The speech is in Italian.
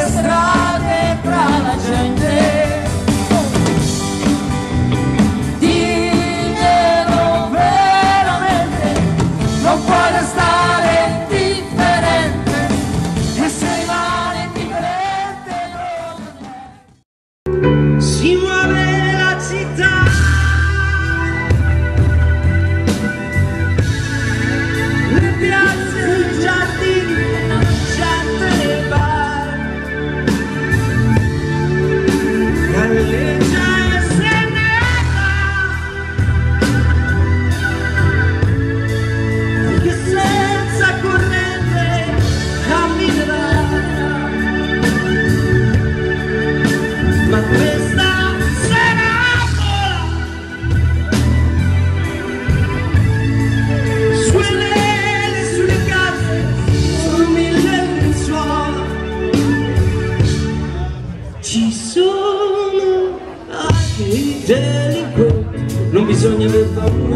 strade fra la gente. Diglielo veramente, non puoi restare indifferente, e se rimani indifferente non è. Si muove la città, le piazze, i giardini, gente nei bar, galleggia e se ne va, che senza corrente camminerà, ma questa sarà vola sulle ali, sulle case, su mille lenzuola. Ci sono anche i delinquenti, non bisogna aver paura.